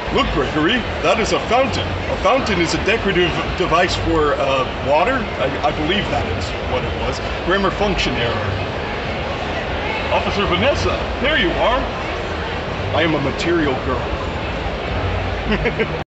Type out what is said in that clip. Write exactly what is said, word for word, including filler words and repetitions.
Look, Gregory, that is a fountain. A fountain is a decorative device for uh, water. I, I believe that is what it was. Grammar function error. Officer Vanessa, there you are. I am a material girl.